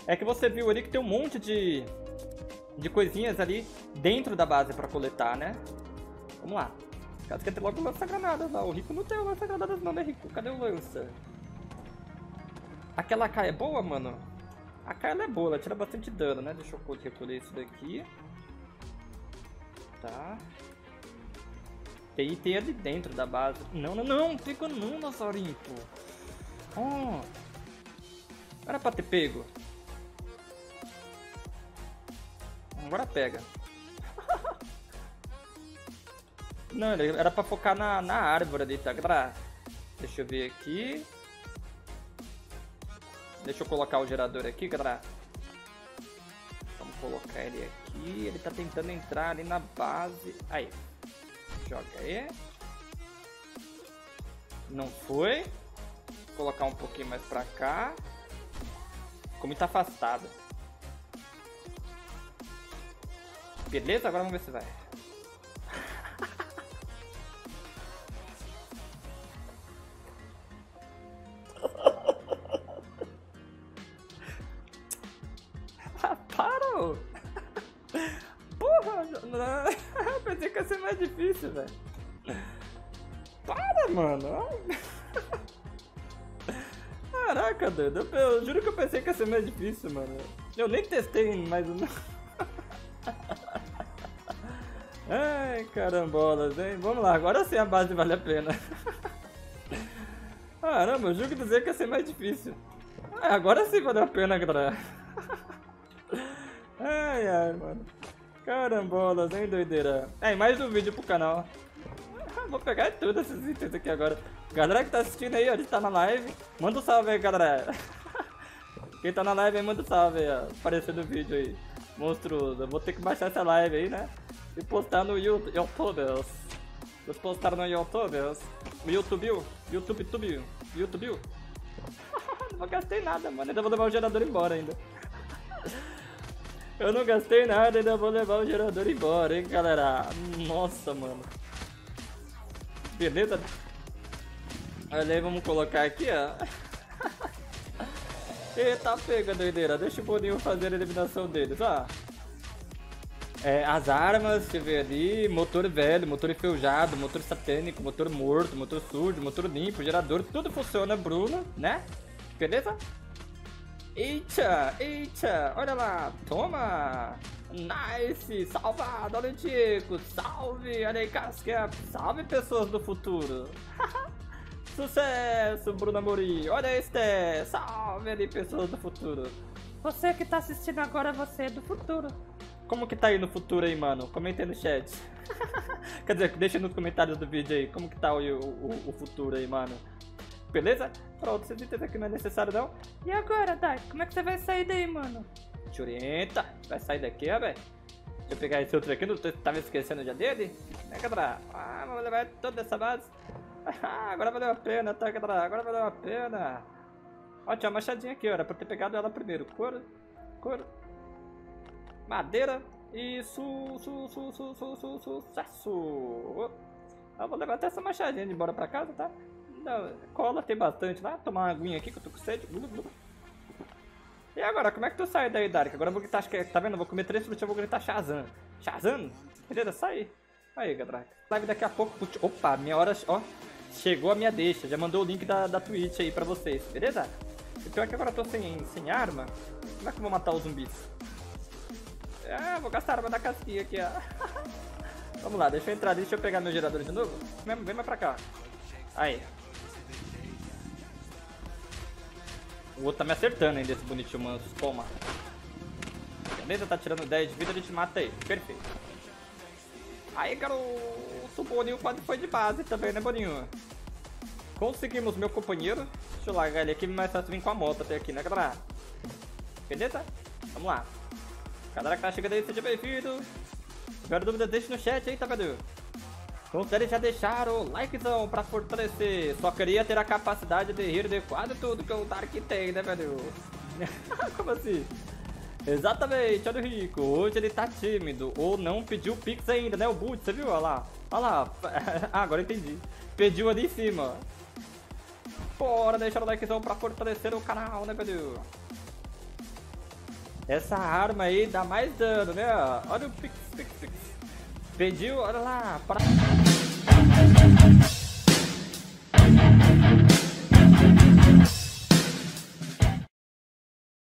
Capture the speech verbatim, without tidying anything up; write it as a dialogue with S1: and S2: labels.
S1: É que você viu ali que tem um monte de, de coisinhas ali dentro da base pra coletar, né? Vamos lá. Caso quer ter logo o lança-granadas lá. O Rico não tem o lança-granadas não, né, Rico? Cadê o lança? Aquela A K é boa, mano? A A K ela é boa, ela tira bastante dano, né? Deixa eu recolher isso daqui. Tá. Tem item ali dentro da base. Não, não, não. Pegou não, Nazarinho, pô. Oh. Era pra ter pego. Agora pega. Não, era pra focar na, na árvore ali, tá? Deixa eu ver aqui. Deixa eu colocar o gerador aqui, galera. Vamos colocar ele aqui. Ele tá tentando entrar ali na base. Aí. Joga aí. Não foi. Vou colocar um pouquinho mais pra cá. Ficou muito afastado. Beleza? Agora vamos ver se vai. Para! Porra! Não. Eu pensei que ia ser mais difícil, velho. Para, mano! Caraca, doido. Eu, eu juro que eu pensei que ia ser mais difícil, mano. Eu nem testei mais um. Ai, carambolas, hein? Vamos lá, agora sim a base vale a pena. Caramba, eu juro que dizer que ia ser mais difícil. Ah, agora sim valeu a pena, galera. Ai, ai, mano. Carambolas, hein, doideira. É, mais um vídeo pro canal. Vou pegar tudo esses itens aqui agora. Galera que tá assistindo aí, ó, a gente tá na live. Manda um salve aí, galera. Quem tá na live aí, manda um salve aí, ó. Aparecendo o vídeo aí. Monstruoso. Eu vou ter que baixar essa live aí, né? E postar no YouTube. Vou postar no YouTube. No YouTube. YouTube, YouTube. YouTube. Não gastei nada, mano. Ainda vou levar o gerador embora ainda. Eu não gastei nada, ainda vou levar o gerador embora, hein, galera. Nossa, mano. Beleza? Olha aí, vamos colocar aqui, ó. Eita, pega, doideira. Deixa o Boninho fazer a eliminação deles, ó. É, as armas, você vê ali, motor velho, motor enferrujado, motor satânico, motor morto, motor sujo, motor limpo, gerador, tudo funciona, Bruno, né? Beleza? Eita, eita, olha lá, toma! Nice, salvado, olha o Diego, salve, olha aí, Casca, salve pessoas do futuro! Sucesso, Bruno Amorim, olha este, salve ali pessoas do futuro! Você que tá assistindo agora, você é do futuro! Como que tá aí no futuro aí, mano? Comenta aí no chat. Quer dizer, deixa nos comentários do vídeo aí, como que tá o, o, o futuro aí, mano? Beleza? Pronto, vocês entendem que não é necessário não. E agora, Dai? Como é que você vai sair daí, mano? Te orienta. Vai sair daqui, ó, velho. Deixa eu pegar esse outro aqui, não tava esquecendo já dele? Né, galera? Ah, vamos levar toda essa base. Ah, agora valeu a pena, tá, galera? Agora valeu a pena. Ó, tinha uma machadinha aqui, ó. Era pra ter pegado ela primeiro. Couro, couro. Madeira. E su, su, su, su, su, su, sucesso. Eu vou levar até essa machadinha de embora pra casa, tá? Não, cola tem bastante lá. Tomar uma aguinha aqui que eu tô com sede. E agora, como é que tu sai daí, Dark? Agora eu vou gritar, acho que, tá vendo? Eu vou comer três frutos e eu vou gritar Shazam. Shazam? Beleza, sai. Aí, galera. Live daqui a pouco. Opa, minha hora, ó. Chegou a minha deixa. Já mandou o link da, da Twitch aí pra vocês, beleza? E pior que agora eu tô sem, sem arma. Como é que eu vou matar os zumbis? Ah, vou gastar a arma da casquinha aqui, ó. Vamos lá, deixa eu entrar ali, deixa eu pegar meu gerador de novo. Vem, vem mais pra cá. Aí. O outro tá me acertando ainda, esse bonitinho manso. Toma. Beleza, tá tirando dez de vida, a gente mata ele. Perfeito. Aí, garoto. O Boninho quase foi de base também, né, Boninho? Conseguimos, meu companheiro. Deixa eu largar ele aqui, mais fácil vir com a moto até aqui, né, galera? Beleza? Vamos lá. Galera que tá chegando aí, seja bem-vindo. Se tiver dúvida, deixa no chat aí, tá vendo? Considere já deixar o likezão pra fortalecer. Só queria ter a capacidade de rir de quase tudo que o Dark tem, né, velho? Como assim? Exatamente, olha o Rico. Hoje ele tá tímido. Ou não pediu Pix ainda, né? O Boot, você viu? Olha lá. Olha lá. Ah, agora eu entendi. Pediu ali em cima. Bora deixar o likezão pra fortalecer o canal, né, velho? Essa arma aí dá mais dano, né? Olha o pix, pix, pix. Pediu, olha lá. Para...